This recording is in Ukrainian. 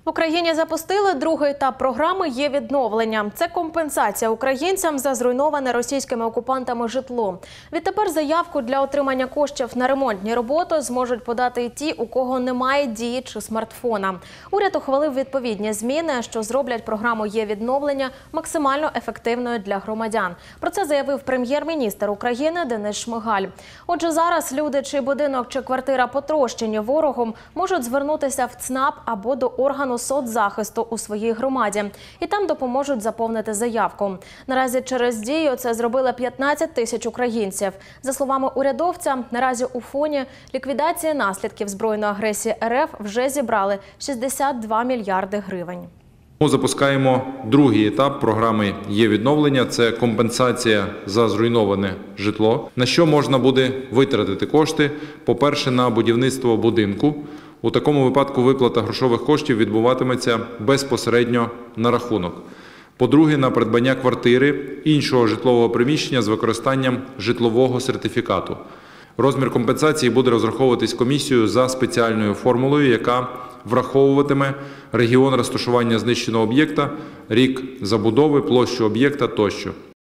В Україні запустили другий етап програми «Є відновлення». Це компенсація українцям за зруйноване російськими окупантами житло. Відтепер заявку для отримання коштів на ремонтні роботи зможуть подати і ті, у кого немає дії чи смартфона. Уряд ухвалив відповідні зміни, що зроблять програму «Є відновлення» максимально ефективною для громадян. Про це заявив прем'єр-міністр України Денис Шмигаль. Отже, зараз люди, чий будинок чи квартира потрощені ворогом, можуть звернутися в ЦНАП або до органу соцзахисту у своїй громаді. І там допоможуть заповнити заявку. Наразі через Дію це зробили 15 тисяч українців. За словами урядовця, наразі у фоні ліквідації наслідків збройної агресії РФ вже зібрали 62 мільярди гривень. Ми запускаємо другий етап програми «Є відновлення» – це компенсація за зруйноване житло. На що можна буде витратити кошти? По-перше, на будівництво будинку. У такому випадку виплата грошових коштів відбуватиметься безпосередньо на рахунок. По-друге, на придбання квартири, іншого житлового приміщення з використанням житлового сертифікату. Розмір компенсації буде розраховуватись комісією за спеціальною формулою, яка враховуватиме регіон розташування знищеного об'єкта, рік забудови, площу об'єкта тощо.